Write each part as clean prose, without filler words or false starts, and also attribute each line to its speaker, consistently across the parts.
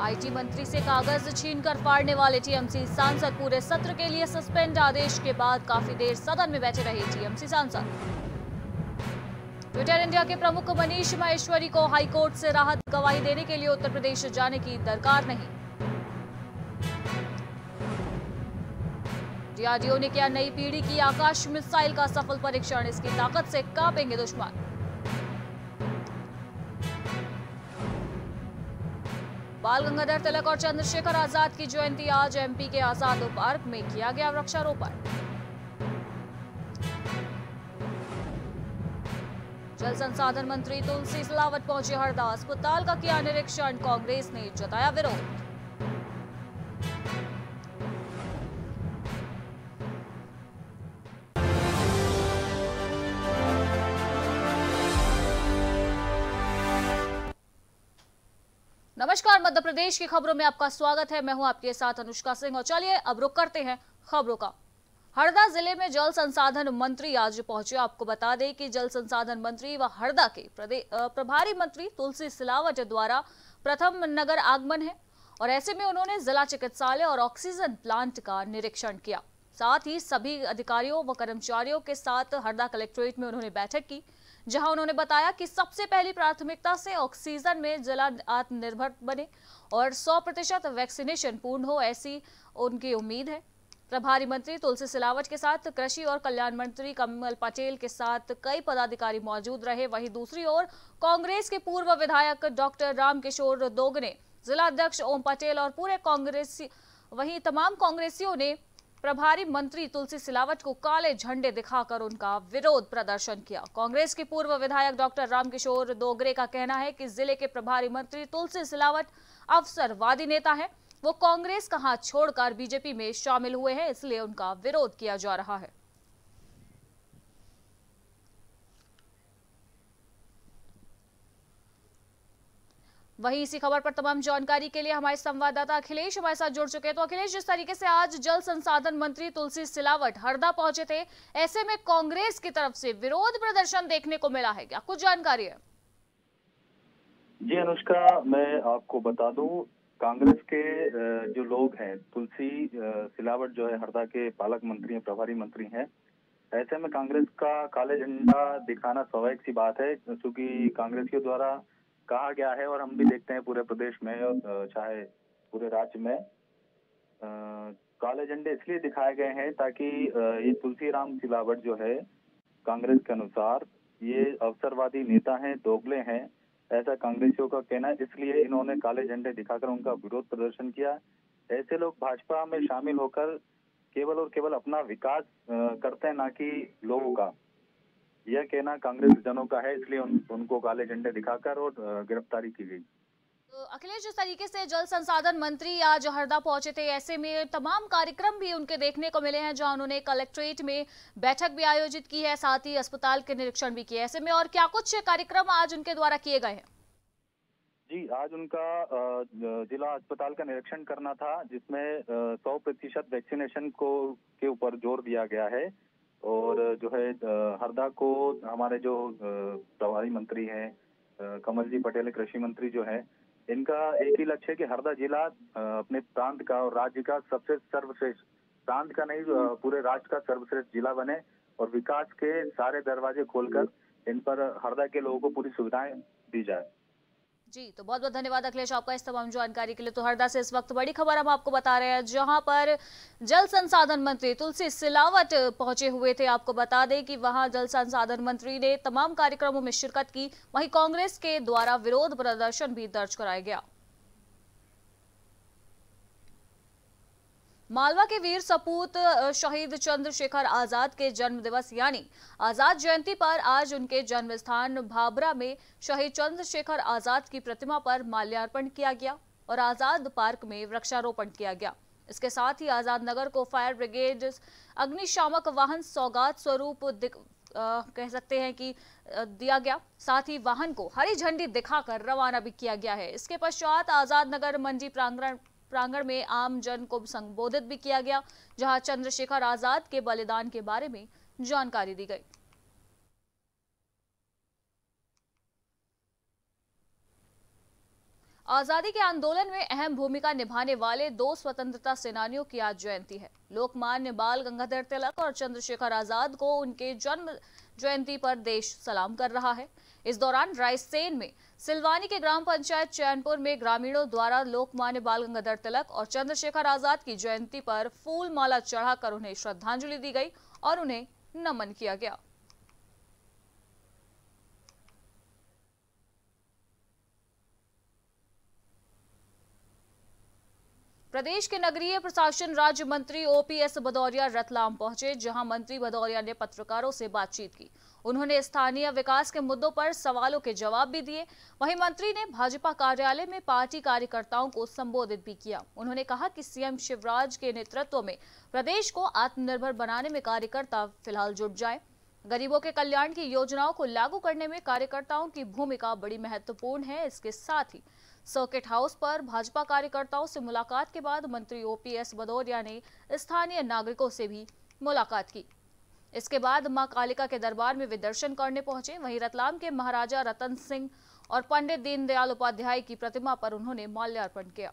Speaker 1: IT मंत्री से कागज छीनकर फाड़ने वाले टीएमसी सांसद पूरे सत्र के लिए सस्पेंड। आदेश के बाद काफी देर सदन में बैठे रहे टीएमसी सांसद। ट्विटर इंडिया के प्रमुख मनीष माहेश्वरी को हाईकोर्ट से राहत। गवाही देने के लिए उत्तर प्रदेश जाने की दरकार नहीं। डीआरडीओ ने किया नई पीढ़ी की आकाश मिसाइल का सफल परीक्षण। इसकी ताकत से कांपेंगे दुश्मन। बाल गंगाधर तिलक और चंद्रशेखर आजाद की जयंती आज। एमपी के आजाद पार्क में किया गया वृक्षारोपण। जल संसाधन मंत्री तुलसी सिलावट पहुंचे हरदा। अस्पताल का किया निरीक्षण। कांग्रेस ने जताया विरोध। नमस्कार, मध्य प्रदेश की खबरों में आपका स्वागत है। मैं हूं आपके साथ अनुष्का सिंह और चलिए अब रुक करते हैं खबरों का। हरदा जिले में जल संसाधन मंत्री आज पहुंचे। आपको बता दें कि जल संसाधन मंत्री व हरदा के प्रभारी मंत्री तुलसी सिलावट द्वारा प्रथम नगर आगमन है और ऐसे में उन्होंने जिला चिकित्सालय और ऑक्सीजन प्लांट का निरीक्षण किया। साथ ही सभी अधिकारियों व कर्मचारियों के साथ हरदा कलेक्ट्रेट में उन्होंने बैठक की, जहां उन्होंने बताया कि सबसे पहली प्राथमिकता से ऑक्सीजन में जिला आत्मनिर्भर बने और 100% वैक्सीनेशन पूर्ण हो, ऐसी उनकी उम्मीद है। प्रभारी मंत्री तुलसी सिलावट के साथ कृषि और कल्याण मंत्री कमल पटेल के साथ कई पदाधिकारी मौजूद रहे। वहीं दूसरी ओर कांग्रेस के पूर्व विधायक डॉक्टर रामकिशोर दोगने, जिला अध्यक्ष ओम पटेल और पूरे कांग्रेसी वहीं तमाम कांग्रेसियों ने प्रभारी मंत्री तुलसी सिलावट को काले झंडे दिखाकर उनका विरोध प्रदर्शन किया। कांग्रेस के पूर्व विधायक डॉक्टर रामकिशोर दोगरे का कहना है कि जिले के प्रभारी मंत्री तुलसी सिलावट अवसरवादी नेता है। वो कांग्रेस का हाथ छोड़कर बीजेपी में शामिल हुए हैं, इसलिए उनका विरोध किया जा रहा है। वहीं इसी खबर पर तमाम जानकारी के लिए हमारे संवाददाता अखिलेश हमारे साथ जुड़ चुके हैं। तो अखिलेश, जिस तरीके से आज जल संसाधन मंत्री तुलसी सिलावट हरदा पहुंचे थे, ऐसे में कांग्रेस की तरफ से विरोध प्रदर्शन देखने को मिला है, क्या कुछ जानकारी है?
Speaker 2: जी अनुष्का, मैं आपको बता दूं, कांग्रेस के जो लोग हैं, तुलसी सिलावट जो है हरदा के पालक मंत्री हैं, प्रभारी मंत्री हैं। ऐसे में कांग्रेस का काले झंडा दिखाना स्वाभाविक सी बात है, क्योंकि कांग्रेसियों द्वारा कहा गया है और हम भी देखते हैं पूरे प्रदेश में चाहे पूरे राज्य में काले झंडे इसलिए दिखाए गए हैं ताकि ये तुलसी राम सिलावट जो है कांग्रेस के अनुसार ये अवसरवादी नेता हैं, दोगले हैं, ऐसा कांग्रेसियों का कहना है। इसलिए इन्होंने काले झंडे दिखाकर उनका विरोध प्रदर्शन किया। ऐसे लोग भाजपा में शामिल होकर केवल और केवल अपना विकास करते हैं, ना कि लोगों का। यह कहना कांग्रेस जनों का है, इसलिए उनको काले झंडे दिखाकर और गिरफ्तारी की गई।
Speaker 1: तो अखिलेश, जिस तरीके से जल संसाधन मंत्री आज हरदा पहुंचे थे, ऐसे में तमाम कार्यक्रम भी उनके देखने को मिले हैं, जहां उन्होंने कलेक्ट्रेट में बैठक भी आयोजित की है, साथ ही अस्पताल के निरीक्षण भी किए। ऐसे में और क्या कुछ कार्यक्रम आज उनके द्वारा किए गए हैं?
Speaker 2: जी, आज उनका जिला अस्पताल का निरीक्षण करना था, जिसमें 100% वैक्सीनेशन के ऊपर जोर दिया गया है। और जो है हरदा को हमारे जो प्रभारी मंत्री हैं कमल जी पटेल, कृषि मंत्री जो है, इनका एक ही लक्ष्य है कि हरदा जिला अपने प्रांत का और राज्य का सबसे सर्वश्रेष्ठ, प्रांत का नहीं पूरे राज्य का सर्वश्रेष्ठ जिला बने और विकास के सारे दरवाजे खोलकर इन पर हरदा के लोगों को पूरी सुविधाएं दी जाए।
Speaker 1: जी, तो बहुत बहुत धन्यवाद अखिलेश आपका इस तमाम जानकारी के लिए। तो हरदा से इस वक्त बड़ी खबर हम आपको बता रहे हैं, जहां पर जल संसाधन मंत्री तुलसी सिलावट पहुंचे हुए थे। आपको बता दें कि वहां जल संसाधन मंत्री ने तमाम कार्यक्रमों में शिरकत की। वहीं कांग्रेस के द्वारा विरोध प्रदर्शन भी दर्ज कराया गया। मालवा के वीर सपूत शहीद चंद्रशेखर आजाद के जन्म दिवस यानी आजाद जयंती पर आज उनके जन्म स्थान भाबरा में शहीद चंद्रशेखर आजाद की प्रतिमा पर माल्यार्पण किया गया और आजाद पार्क में वृक्षारोपण किया गया। इसके साथ ही आजाद नगर को फायर ब्रिगेड अग्निशामक वाहन सौगात स्वरूप कह सकते हैं कि दिया गया। साथ ही वाहन को हरी झंडी दिखाकर रवाना भी किया गया है। इसके पश्चात आजाद नगर मंडी प्रांगण में आम जन को संबोधित भी किया गया, जहां चंद्रशेखर आजाद के बलिदान के बारे में जानकारी दी गई। आजादी के आंदोलन में अहम भूमिका निभाने वाले दो स्वतंत्रता सेनानियों की आज जयंती है। लोकमान्य बाल गंगाधर तिलक और चंद्रशेखर आजाद को उनके जन्म जयंती पर देश सलाम कर रहा है। इस दौरान रायसेन में सिलवानी के ग्राम पंचायत चैनपुर में ग्रामीणों द्वारा लोकमान्य बाल गंगाधर तिलक और चंद्रशेखर आजाद की जयंती पर फूल माला चढ़ाकर उन्हें श्रद्धांजलि दी गई और उन्हें नमन किया गया। प्रदेश के नगरीय प्रशासन राज्य मंत्री ओपीएस भदौरिया रतलाम पहुंचे, जहां मंत्री भदौरिया ने पत्रकारों से बातचीत की। उन्होंने स्थानीय विकास के मुद्दों पर सवालों के जवाब भी दिए। वहीं मंत्री ने भाजपा कार्यालय में पार्टी कार्यकर्ताओं को संबोधित भी किया। उन्होंने कहा कि सीएम शिवराज के नेतृत्व में प्रदेश को आत्मनिर्भर बनाने में कार्यकर्ता फिलहाल जुट जाए। गरीबों के कल्याण की योजनाओं को लागू करने में कार्यकर्ताओं की भूमिका बड़ी महत्वपूर्ण है। इसके साथ ही सर्किट हाउस पर भाजपा कार्यकर्ताओं से मुलाकात के बाद मंत्री ओपीएस भदौरिया ने स्थानीय नागरिकों से भी मुलाकात की। इसके बाद मां कालिका के दरबार में वे दर्शन करने पहुंचे। वहीं रतलाम के महाराजा रतन सिंह और पंडित दीनदयाल उपाध्याय की प्रतिमा पर उन्होंने माल्यार्पण किया।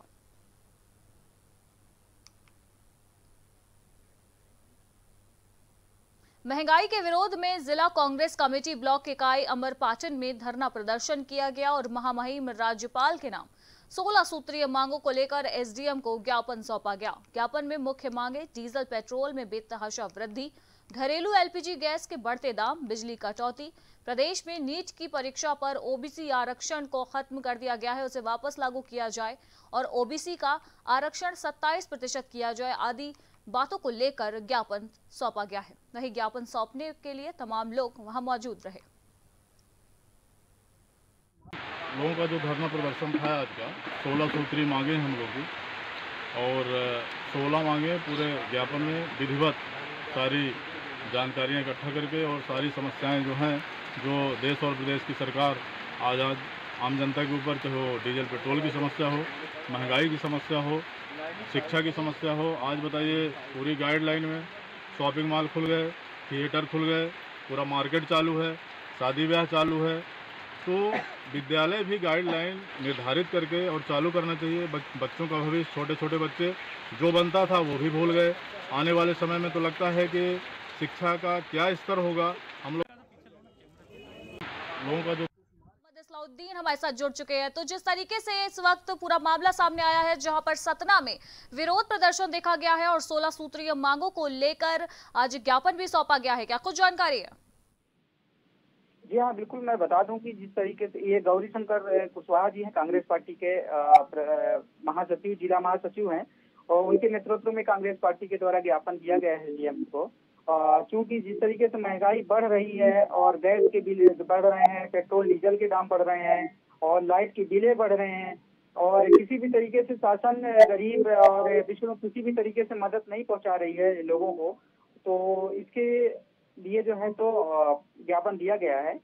Speaker 1: महंगाई के विरोध में जिला कांग्रेस कमेटी ब्लॉक इकाई अमरपाटन में धरना प्रदर्शन किया गया और महामहिम राज्यपाल के नाम 16 सूत्रीय मांगों को लेकर एसडीएम को ज्ञापन सौंपा गया। ज्ञापन में मुख्य मांगे डीजल पेट्रोल में बेतहाशा वृद्धि, घरेलू एलपीजी गैस के बढ़ते दाम, बिजली कटौती, प्रदेश में नीट की परीक्षा पर ओबीसी आरक्षण को खत्म कर दिया गया है, उसे वापस लागू किया जाए और ओबीसी का आरक्षण 27% किया जाए आदि बातों को लेकर ज्ञापन सौंपा गया है। वहीं ज्ञापन सौंपने के लिए तमाम लोग वहां मौजूद रहे।
Speaker 3: लोगों का जो धरना प्रदर्शन था आज का 16 सूत्री मांगे हम लोग की और 16 मांगे पूरे ज्ञापन में विधिवत सारी जानकारियां इकट्ठा करके और सारी समस्याएं जो हैं, जो देश और प्रदेश की सरकार आज़ाद आम जनता के ऊपर, चाहे वो डीजल पेट्रोल की समस्या हो, महंगाई की समस्या हो, शिक्षा की समस्या हो। आज बताइए पूरी गाइडलाइन में शॉपिंग मॉल खुल गए, थिएटर खुल गए, पूरा मार्केट चालू है, शादी ब्याह चालू है, तो विद्यालय भी गाइडलाइन निर्धारित करके और चालू करना चाहिए। बच्चों का भविष्य, छोटे छोटे बच्चे जो बनता था वो भी भूल गए। आने वाले समय में तो लगता है कि शिक्षा का क्या स्तर होगा। हम लोगों का जो
Speaker 1: इस्लाउद्दीन हमारे साथ जुड़ चुके हैं। तो जिस तरीके से इस वक्त पूरा मामला सामने आया है, जहां पर सतना में विरोध प्रदर्शन देखा गया है और 16 सूत्रीय मांगों को लेकर आज ज्ञापन भी सौंपा गया है, क्या कुछ जानकारी है?
Speaker 4: जी हाँ, बिल्कुल। मैं बता दूं कि जिस तरीके से ये गौरी शंकर कुशवाहा जी हैं, कांग्रेस पार्टी के महासचिव, जिला महासचिव हैं, और उनके नेतृत्व में कांग्रेस पार्टी के द्वारा ज्ञापन दिया गया है सीएम को। क्योंकि जिस तरीके से महंगाई बढ़ रही है और गैस के बिल बढ़ रहे हैं, पेट्रोल डीजल के दाम बढ़ रहे हैं और लाइट के बिलें बढ़ रहे हैं और किसी भी तरीके से शासन गरीब और विश्व में किसी भी तरीके से मदद नहीं पहुंचा रही है लोगों को, तो इसके लिए जो है तो ज्ञापन दिया गया है।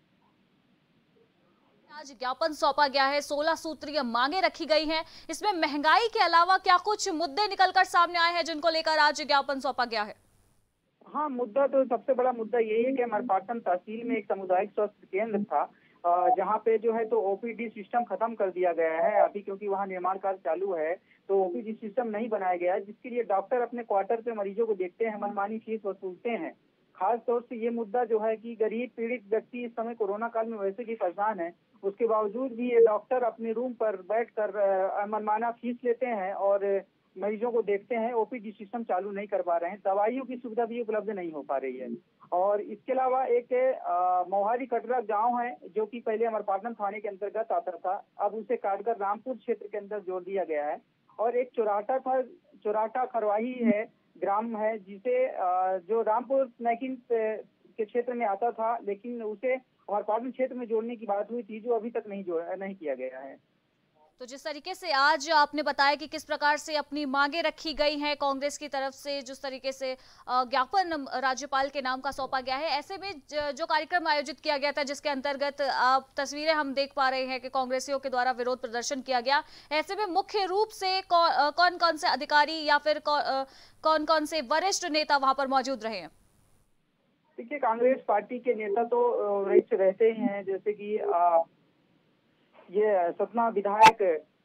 Speaker 1: आज ज्ञापन सौंपा गया है, 16 सूत्रीय मांगे रखी गई हैं। इसमें महंगाई के अलावा क्या कुछ मुद्दे निकलकर सामने आए हैं जिनको लेकर आज ज्ञापन सौंपा गया है?
Speaker 4: हाँ, मुद्दा तो सबसे बड़ा मुद्दा यही है कि अमरपाटन तहसील में एक सामुदायिक स्वास्थ्य केंद्र था, जहाँ पे जो है तो ओपीडी सिस्टम खत्म कर दिया गया है अभी, क्योंकि वहाँ निर्माण कार्य चालू है, तो ओपीडी सिस्टम नहीं बनाया गया है, जिसके लिए डॉक्टर अपने क्वार्टर पे मरीजों को देखते हैं, मनमानी फीस वसूलते हैं। खास तौर से ये मुद्दा जो है कि गरीब पीड़ित व्यक्ति इस समय कोरोना काल में वैसे भी परेशान है, उसके बावजूद भी ये डॉक्टर अपने रूम पर बैठकर मनमाना फीस लेते हैं और मरीजों को देखते हैं। ओपीडी सिस्टम चालू नहीं कर पा रहे हैं, दवाइयों की सुविधा भी उपलब्ध नहीं हो पा रही है। और इसके अलावा एक मोहारी कटरा गांव है जो कि पहले अमरपाटन थाने के अंतर्गत आता था, अब उसे काटकर रामपुर क्षेत्र के अंदर जोड़ दिया गया है। और एक चौराटा खरवाही है, ग्राम है, जिसे जो रामपुर नैकिन के क्षेत्र में आता था, लेकिन उसे अमरपाटन क्षेत्र में जोड़ने की बात हुई थी, जो अभी तक नहीं किया गया है।
Speaker 1: तो जिस तरीके से आज आपने बताया कि किस प्रकार से अपनी मांगे रखी गई हैं कांग्रेस की तरफ से, जिस तरीके से ज्ञापन राज्यपाल के नाम का सौंपा गया है, ऐसे में जो कार्यक्रम आयोजित किया गया था जिसके अंतर्गत आप तस्वीरें हम देख पा रहे हैं कि कांग्रेसियों के द्वारा विरोध प्रदर्शन किया गया, ऐसे में मुख्य रूप से कौन कौन से अधिकारी या फिर कौन कौन से वरिष्ठ नेता वहां पर मौजूद रहे हैं?
Speaker 4: देखिए, कांग्रेस पार्टी के नेता तो वरिष्ठ रहते ही हैं, जैसे कि ये सतना विधायक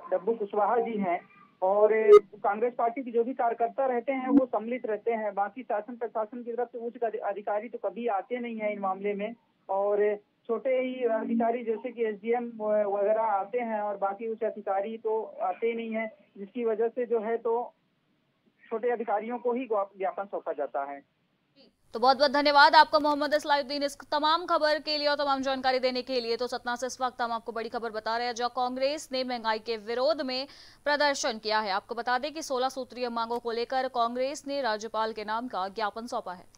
Speaker 4: डब्बू कुशवाहा जी हैं। और कांग्रेस पार्टी के जो भी कार्यकर्ता रहते हैं वो सम्मिलित रहते हैं। बाकी शासन प्रशासन की तरफ से उच्च अधिकारी तो कभी आते नहीं है इन मामले में, और छोटे ही अधिकारी जैसे कि एसडीएम वगैरह आते हैं और बाकी उच्च अधिकारी तो आते नहीं है, जिसकी वजह से जो है तो छोटे अधिकारियों को ही ज्ञापन सौंपा जाता है।
Speaker 1: तो बहुत बहुत धन्यवाद आपका मोहम्मद असलाउद्दीन इस तमाम खबर के लिए और तमाम जानकारी देने के लिए। तो सतना से इस वक्त हम आपको बड़ी खबर बता रहे हैं, जहां कांग्रेस ने महंगाई के विरोध में प्रदर्शन किया है। आपको बता दें कि 16 सूत्रीय मांगों को लेकर कांग्रेस ने राज्यपाल के नाम का ज्ञापन सौंपा है।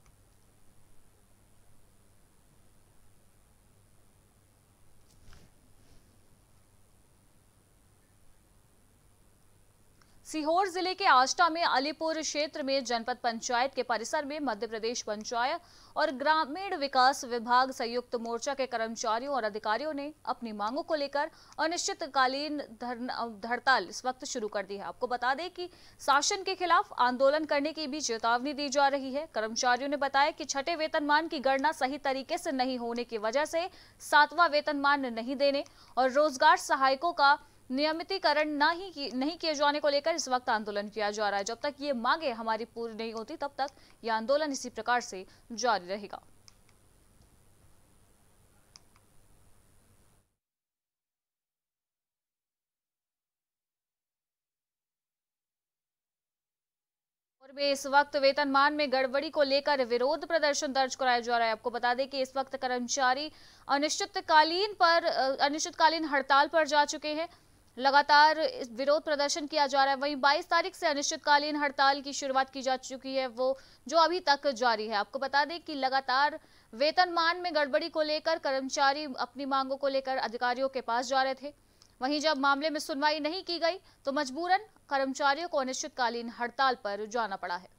Speaker 1: सीहोर जिले के आष्टा में अलीपुर क्षेत्र में जनपद पंचायत के परिसर में मध्य प्रदेश पंचायत और ग्रामीण विकास विभाग संयुक्त मोर्चा के कर्मचारियों और अधिकारियों ने अपनी मांगों को लेकर अनिश्चितकालीन हड़ताल इस वक्त शुरू कर दी है। आपको बता दें कि शासन के खिलाफ आंदोलन करने की भी चेतावनी दी जा रही है। कर्मचारियों ने बताया कि छठे वेतनमान की गणना सही तरीके से नहीं होने की वजह से 7वां वेतनमान नहीं देने और रोजगार सहायकों का नियमितीकरण नहीं किए जाने को लेकर इस वक्त आंदोलन किया जा रहा है। जब तक ये मांगे हमारी पूरी नहीं होती तब तक ये आंदोलन इसी प्रकार से जारी रहेगा। और में इस वक्त वेतनमान में गड़बड़ी को लेकर विरोध प्रदर्शन दर्ज कराया जा रहा है। आपको बता दें कि इस वक्त कर्मचारी अनिश्चितकालीन हड़ताल पर जा चुके हैं। लगातार विरोध प्रदर्शन किया जा रहा है। वहीं 22 तारीख से अनिश्चितकालीन हड़ताल की शुरुआत की जा चुकी है, वो जो अभी तक जारी है। आपको बता दें कि लगातार वेतनमान में गड़बड़ी को लेकर कर्मचारी अपनी मांगों को लेकर अधिकारियों के पास जा रहे थे। वहीं जब मामले में सुनवाई नहीं की गई तो मजबूरन कर्मचारियों को अनिश्चितकालीन हड़ताल पर जाना पड़ा है।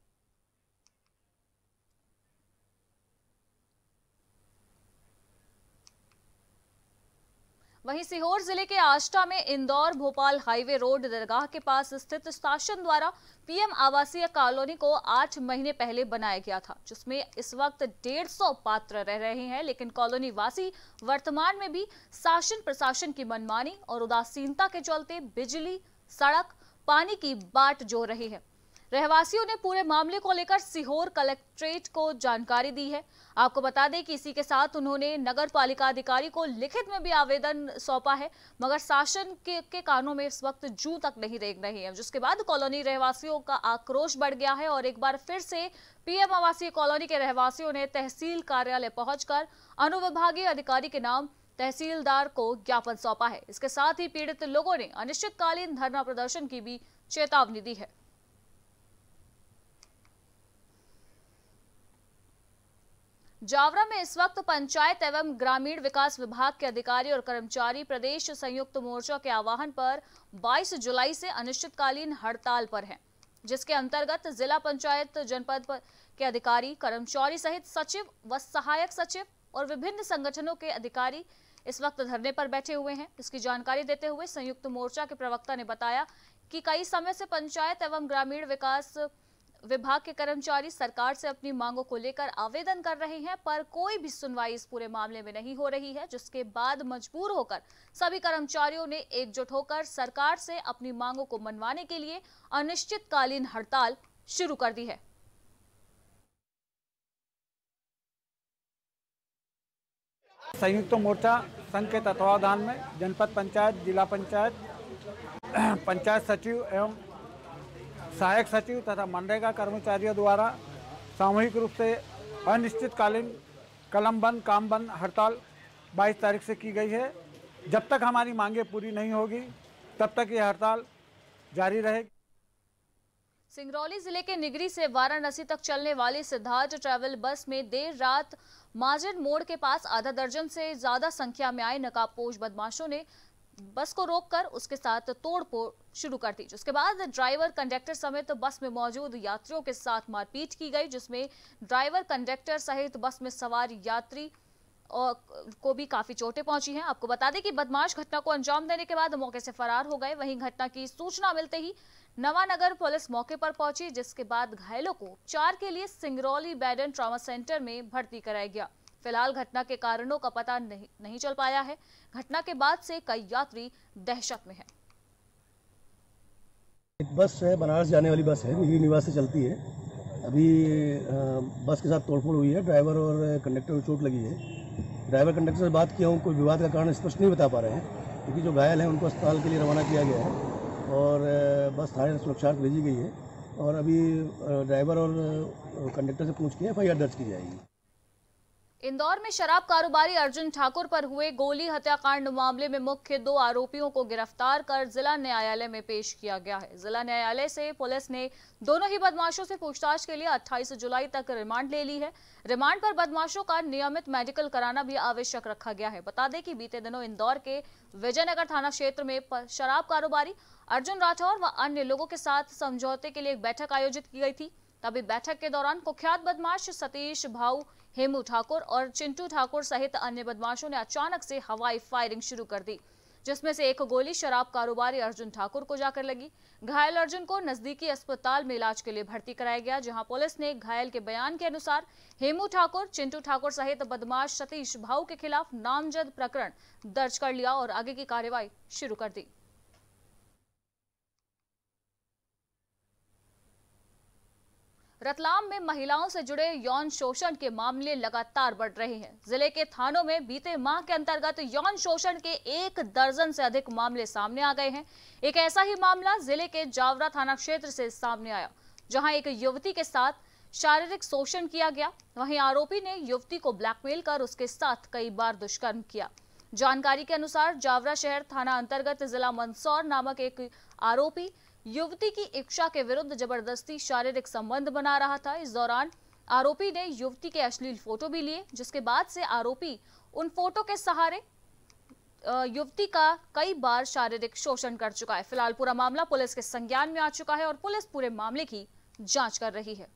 Speaker 1: वहीं सीहोर जिले के आष्टा में इंदौर भोपाल हाईवे रोड दरगाह के पास स्थित शासन द्वारा पीएम आवासीय कॉलोनी को 8 महीने पहले बनाया गया था, जिसमें इस वक्त 150 पात्र रह रहे हैं। लेकिन कॉलोनी वासी वर्तमान में भी शासन प्रशासन की मनमानी और उदासीनता के चलते बिजली, सड़क, पानी की बाट जोड़ रही है। रहवासियों ने पूरे मामले को लेकर सीहोर कलेक्ट्रेट को जानकारी दी है। आपको बता दें कि इसी के साथ उन्होंने नगर पालिका अधिकारी को लिखित में भी आवेदन सौंपा है, मगर शासन के कानों में इस वक्त जूं तक नहीं रेंग रही है। जिसके बाद कॉलोनी रहवासियों का आक्रोश बढ़ गया है और एक बार फिर से पीएम आवासीय कॉलोनी के रहवासियों ने तहसील कार्यालय पहुंचकर अनुविभागीय अधिकारी के नाम तहसीलदार को ज्ञापन सौंपा है। इसके साथ ही पीड़ित लोगों ने अनिश्चितकालीन धरना प्रदर्शन की भी चेतावनी दी है। जावरा में इस वक्त पंचायत एवं ग्रामीण विकास विभाग के अधिकारी और कर्मचारी प्रदेश संयुक्त मोर्चा के आह्वान पर 22 जुलाई से अनिश्चितकालीन हड़ताल पर हैं, जिसके अंतर्गत जिला पंचायत जनपद के अधिकारी, कर्मचारी सहित सचिव व सहायक सचिव और विभिन्न संगठनों के अधिकारी इस वक्त धरने पर बैठे हुए हैं। इसकी जानकारी देते हुए संयुक्त मोर्चा के प्रवक्ता ने बताया कि कई समय से पंचायत एवं ग्रामीण विकास विभाग के कर्मचारी सरकार से अपनी मांगों को लेकर आवेदन कर रहे हैं, पर कोई भी सुनवाई इस पूरे मामले में नहीं हो रही है। जिसके बाद मजबूर होकर सभी कर्मचारियों ने एकजुट होकर सरकार से अपनी मांगों को मनवाने के लिए अनिश्चितकालीन हड़ताल शुरू कर दी है।
Speaker 5: संयुक्त मोर्चा संघ के तत्वावधान में जनपद पंचायत, जिला पंचायत, पंचायत सचिव एवं सहायक सचिव तथा मनरेगा कर्मचारियों द्वारा सामूहिक रूप से अनिश्चितकालीन कलम बंद, काम बंद हड़ताल 22 तारीख से की गई है। जब तक हमारी मांगें पूरी नहीं होगी तब तक ये हड़ताल जारी रहेगी।
Speaker 1: सिंगरौली जिले के निगरी से वाराणसी तक चलने वाली सिद्धार्थ ट्रैवल बस में देर रात माजन मोड़ के पास आधा दर्जन से ज्यादा संख्या में आए नकाबपोश बदमाशों ने बस को रोककर उसके साथ तोड़फोड़ शुरू कर दी। जिसके बाद ड्राइवर, कंडक्टर समेत बस में मौजूद यात्रियों के साथ मारपीट की गई, जिसमें ड्राइवर, कंडक्टर सहित बस में सवार यात्री को भी काफी चोटें पहुंची हैं। आपको बता दें कि बदमाश घटना को अंजाम देने के बाद मौके से फरार हो गए। वहीं घटना की सूचना मिलते ही नवानगर पुलिस मौके पर पहुंची, जिसके बाद घायलों को उपचार के लिए सिंगरौली बैडन ट्रॉमा सेंटर में भर्ती कराया गया। फिलहाल घटना के कारणों का पता नहीं चल पाया है। घटना के बाद से कई यात्री दहशत में हैं।
Speaker 6: एक बस है, बनारस जाने वाली बस है, मिहिर निवास से चलती है। अभी बस के साथ तोड़फोड़ हुई है, ड्राइवर और कंडक्टर को चोट लगी है। ड्राइवर कंडक्टर से बात किया हूँ, कोई विवाद का कारण स्पष्ट नहीं बता पा रहे हैं, क्योंकि जो घायल हैं उनको अस्पताल के लिए रवाना किया गया है और बस थाने सुरक्षार्थ भेजी गई है और अभी ड्राइवर और कंडक्टर से पूछ के FIR दर्ज की जाएगी।
Speaker 1: इंदौर में शराब कारोबारी अर्जुन ठाकुर पर हुए गोली हत्याकांड मामले में मुख्य 2 आरोपियों को गिरफ्तार कर जिला न्यायालय में पेश किया गया है। जिला न्यायालय से पुलिस ने दोनों ही बदमाशों से पूछताछ के लिए 28 जुलाई तक रिमांड ले ली है। रिमांड पर बदमाशों का नियमित मेडिकल कराना भी आवश्यक रखा गया है। बता दें कि बीते दिनों इंदौर के विजयनगर थाना क्षेत्र में शराब कारोबारी अर्जुन राठौर व अन्य लोगों के साथ समझौते के लिए एक बैठक आयोजित की गई थी। तभी बैठक के दौरान कुख्यात बदमाश सतीश भाऊ, हेमू ठाकुर और चिंटू ठाकुर सहित अन्य बदमाशों ने अचानक से हवाई फायरिंग शुरू कर दी, जिसमें से एक गोली शराब कारोबारी अर्जुन ठाकुर को जाकर लगी। घायल अर्जुन को नजदीकी अस्पताल में इलाज के लिए भर्ती कराया गया, जहां पुलिस ने घायल के बयान के अनुसार हेमू ठाकुर, चिंटू ठाकुर सहित बदमाश सतीश भाऊ के खिलाफ नामजद प्रकरण दर्ज कर लिया और आगे की कार्रवाई शुरू कर दी। रतलाम में महिलाओं से जुड़े यौन शोषण के मामले लगातार बढ़ रहे हैं। जिले के थानों में बीते माह के अंतर्गत यौन शोषण के 1 दर्जन से अधिक मामले सामने आ गए हैं। एक ऐसा ही मामला जिले के जावरा थाना क्षेत्र से सामने आया, जहां एक युवती के साथ शारीरिक शोषण किया गया। वहीं आरोपी ने युवती को ब्लैकमेल कर उसके साथ कई बार दुष्कर्म किया। जानकारी के अनुसार जावरा शहर थाना अंतर्गत जिला मंदसौर नामक एक आरोपी युवती की इच्छा के विरुद्ध जबरदस्ती शारीरिक संबंध बना रहा था। इस दौरान आरोपी ने युवती के अश्लील फोटो भी लिए, जिसके बाद से आरोपी उन फोटो के सहारे युवती का कई बार शारीरिक शोषण कर चुका है। फिलहाल पूरा मामला पुलिस के संज्ञान में आ चुका है और पुलिस पूरे मामले की जांच कर रही है।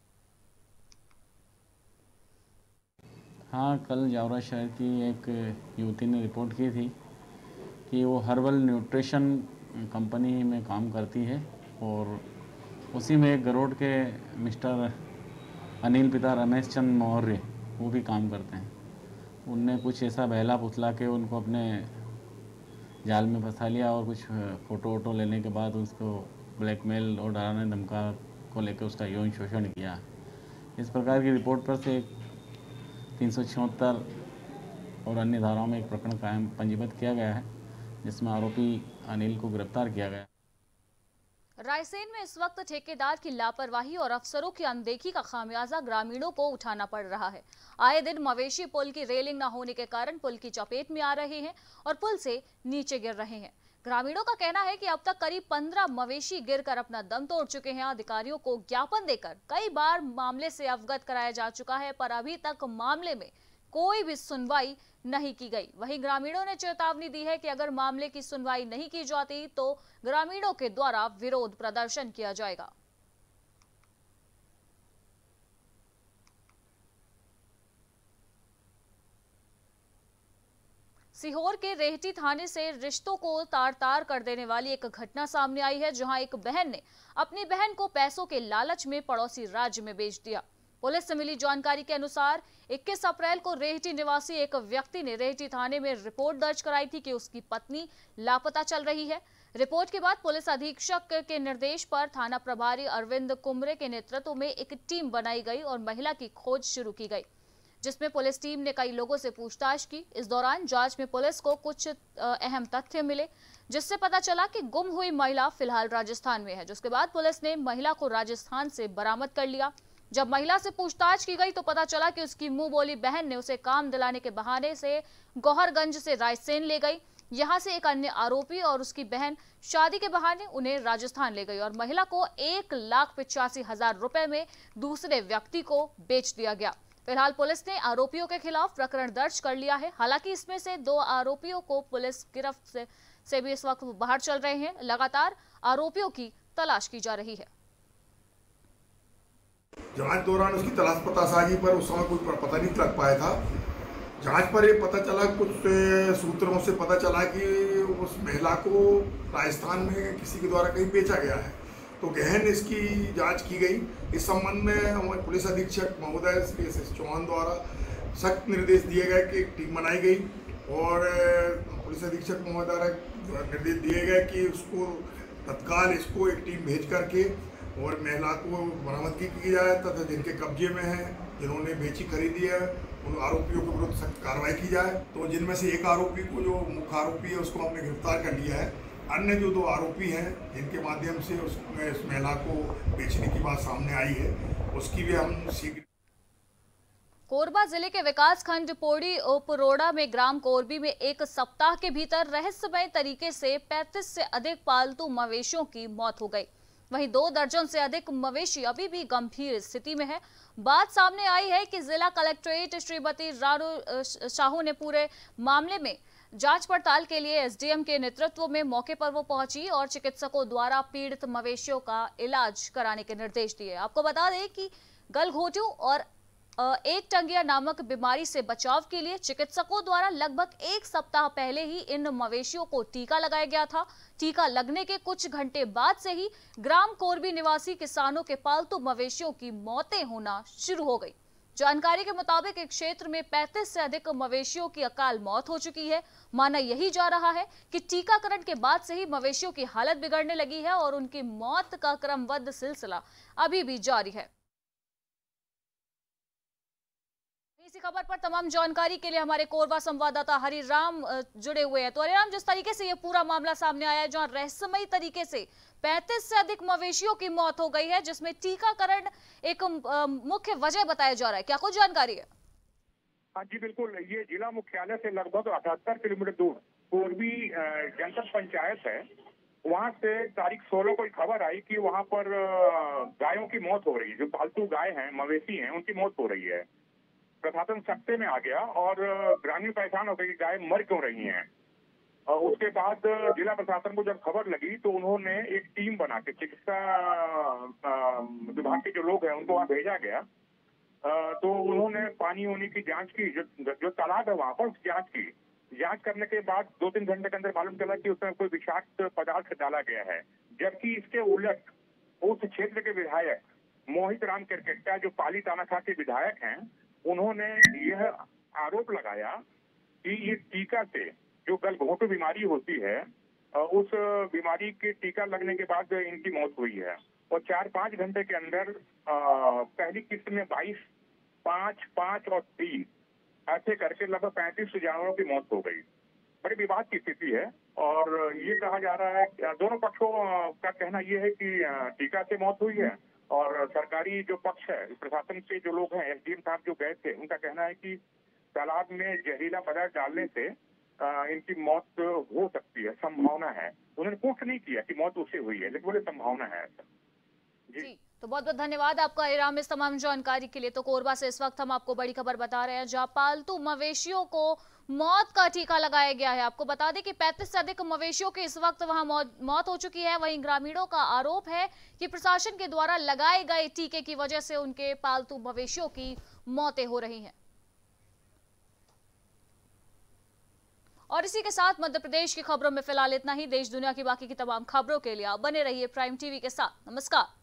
Speaker 7: हाँ, कल जावरा शहर की एक युवती ने रिपोर्ट की थी कि वो हर्बल न्यूट्रिशन कंपनी में काम करती है और उसी में एक गरोड के मिस्टर अनिल पिता रमेश चंद मौर्य वो भी काम करते हैं। उनने कुछ ऐसा बहला फुसला के उनको अपने जाल में फंसा लिया और कुछ फ़ोटो वोटो लेने के बाद उसको ब्लैकमेल और डराने धमका को लेकर उसका यौन शोषण किया। इस प्रकार की रिपोर्ट पर से 376 और अन्य धाराओं में एक प्रकरण पंजीबद्ध किया गया है, जिसमें आरोपी अनिल को गिरफ्तार किया गया।
Speaker 1: रायसेन में इस वक्त ठेकेदार की लापरवाही और अफसरों की अनदेखी का खामियाजा ग्रामीणों को उठाना पड़ रहा है। आए दिन मवेशी पुल की रेलिंग न होने के कारण पुल की चपेट में आ रहे हैं और पुल से नीचे गिर रहे हैं। ग्रामीणों का कहना है कि अब तक करीब 15 मवेशी गिरकर अपना दम तोड़ चुके हैं। अधिकारियों को ज्ञापन देकर कई बार मामले से अवगत कराया जा चुका है, पर अभी तक मामले में कोई भी सुनवाई नहीं की गई। वहीं ग्रामीणों ने चेतावनी दी है कि अगर मामले की सुनवाई नहीं की जाती तो ग्रामीणों के द्वारा विरोध प्रदर्शन किया जाएगा। सीहोर के रेहटी थाने से रिश्तों को तार तार कर देने वाली एक घटना सामने आई है, जहां एक बहन ने अपनी बहन को पैसों के लालच में पड़ोसी राज्य में बेच दिया। पुलिस से मिली जानकारी के अनुसार 21 अप्रैल को रेहटी निवासी एक व्यक्ति ने रेहटी थाने में रिपोर्ट दर्ज कराई थी कि उसकी पत्नी लापता चल रही है। रिपोर्ट के बाद पुलिस अधीक्षक के निर्देश पर थाना प्रभारी अरविंद कुमरे के नेतृत्व में एक टीम बनाई गई और महिला की खोज शुरू की गई, जिसमें पुलिस टीम ने कई लोगों से पूछताछ की। इस दौरान जांच में पुलिस को कुछ अहम तथ्य मिले, जिससे पता चला कि गुम हुई महिला फिलहाल राजस्थान में है। जिसके बाद पुलिस ने महिला को राजस्थान से बरामद कर लिया। जब महिला से पूछताछ की गई तो पता चला कि उसकी मुंह बोली बहन ने उसे काम दिलाने के बहाने से गौहरगंज से रायसेन ले गई। यहां से एक अन्य आरोपी और उसकी बहन शादी के बहाने उन्हें राजस्थान ले गई और महिला को 1,85,000 रुपए में दूसरे व्यक्ति को बेच दिया गया। फिलहाल पुलिस ने आरोपियों के खिलाफ प्रकरण दर्ज कर लिया है। हालांकि इसमें से 2 आरोपियों को पुलिस गिरफ्त से भी इस वक्त बाहर चल रहे हैं। लगातार आरोपियों की तलाश की जा रही है।
Speaker 8: जांच दौरान उसकी तलाश पतासाजी पर उस समय कोई पता नहीं लग पाया था। जांच पर ये पता चला, कुछ सूत्रों से पता चला कि उस महिला को राजस्थान में किसी के द्वारा कहीं बेचा गया है। तो गहन इसकी जांच की गई। इस संबंध में हमारे पुलिस अधीक्षक महोदय श्री SS चौहान द्वारा सख्त निर्देश दिए गए कि एक टीम बनाई गई और पुलिस अधीक्षक महोदय द्वारा निर्देश दिए गए कि उसको तत्काल इसको एक टीम भेज करके और महिला को बरामदगी की जाए तथा जिनके कब्जे में है, जिन्होंने बेची खरीदी है, उन आरोपियों के विरुद्ध सख्त कार्रवाई की जाए। तो जिनमें से एक आरोपी को, जो मुख्य आरोपी है, उसको हमने गिरफ्तार कर लिया है। अन्य जो 2 आरोपी हैं जिनके माध्यम से उसमें इस महिला को बेचने की बात सामने आई है, उसकी भी हम शीघ्र।
Speaker 1: कोरबा जिले के विकास खंड पोड़ी उपरोड़ा में ग्राम कोरबी में एक सप्ताह के भीतर रहस्यमय तरीके से 35 से अधिक पालतू मवेशियों की मौत हो गई। वहीं 2 दर्जन से अधिक मवेशी अभी भी गंभीर स्थिति में है। बात सामने आई है कि जिला कलेक्ट्रेट श्रीमती रानू साहू ने पूरे मामले में जांच पड़ताल के लिए एसडीएम के नेतृत्व में मौके पर वो पहुंची और चिकित्सकों द्वारा पीड़ित मवेशियों का इलाज कराने के निर्देश दिए। आपको बता दें कि गलघोटू और एक टंगिया नामक बीमारी से बचाव के लिए चिकित्सकों द्वारा लगभग 1 सप्ताह पहले ही इन मवेशियों को टीका लगाया गया था। टीका लगने के कुछ घंटे बाद से ही ग्राम कोरबी निवासी किसानों के पालतू मवेशियों की मौतें होना शुरू हो गई। जानकारी के मुताबिक एक क्षेत्र में 35 से अधिक मवेशियों की अकाल मौत हो चुकी है। माना यही जा रहा है कि टीकाकरण के बाद से ही मवेशियों की हालत बिगड़ने लगी है और उनकी मौत का क्रमबद्ध सिलसिला अभी भी जारी है। इसी खबर पर तमाम जानकारी के लिए हमारे कोरबा संवाददाता हरिराम जुड़े हुए हैं। तो हरिराम, जिस तरीके से ये पूरा मामला सामने आया है, जहां रहस्यमय तरीके से 35 से अधिक मवेशियों की मौत हो गई है, जिसमें टीकाकरण एक मुख्य वजह बताया जा रहा है, क्या कुछ जानकारी है?
Speaker 9: हाँ जी बिल्कुल, ये जिला मुख्यालय से लगभग 78 किलोमीटर दूर कोरबी जनपद पंचायत है। वहाँ से तारीख 16 को खबर आई कि वहाँ पर गायों की मौत हो रही है। जो पालतू गाय हैं, मवेशी हैं, उनकी मौत हो रही है। प्रशासन सख्ते में आ गया और ग्रामीण परेशान हो गए कि गाय मर क्यों रही हैं। और उसके बाद जिला प्रशासन को जब खबर लगी तो उन्होंने एक टीम बना के चिकित्सा विभाग के जो लोग हैं उनको वहाँ भेजा गया। तो उन्होंने पानी वानी की जांच की, जो तालाब है वहाँ पर उसकी जांच की। जांच करने के बाद 2-3 घंटे के अंदर मालूम चला कि उसमें कोई विषाक्त पदार्थ डाला गया है। जबकि इसके उलट उस क्षेत्र के विधायक मोहित राम केरकेट्टा, जो पाली तानाशाह के विधायक हैं, उन्होंने यह आरोप लगाया कि ये टीका से, जो गलघोटू बीमारी होती है, उस बीमारी के टीका लगने के बाद इनकी मौत हुई है। और 4-5 घंटे के अंदर पहली किस्त में 22, 5 और 3 ऐसे करके लगभग 35 जानवरों की मौत हो गई। बड़ी विवाद की स्थिति है और ये कहा जा रहा है, दोनों पक्षों का कहना यह है कि टीका से मौत हुई है। और सरकारी जो पक्ष है, प्रशासन से जो लोग हैं, एसडीएम साहब जो गए थे, उनका कहना है कि तालाब में जहरीला पदार्थ डालने से इनकी मौत हो सकती है, संभावना है। उन्होंने पुष्टि नहीं किया कि मौत उससे हुई है, लेकिन बोले संभावना है।
Speaker 1: जी, तो बहुत बहुत धन्यवाद आपका हरिराम इस तमाम जानकारी के लिए। तो कोरबा से इस वक्त हम आपको बड़ी खबर बता रहे हैं, जहां पालतू मवेशियों को मौत का टीका लगाया गया है। आपको बता दें कि 35 से अधिक मवेशियों की इस वक्त वहां मौत हो चुकी है। वहीं ग्रामीणों का आरोप है कि प्रशासन के द्वारा लगाए गए टीके की वजह से उनके पालतू मवेशियों की मौतें हो रही हैं। और इसी के साथ मध्य प्रदेश की खबरों में फिलहाल इतना ही। देश दुनिया की बाकी की तमाम खबरों के लिए आप बने रहिए प्राइम टीवी के साथ। नमस्कार।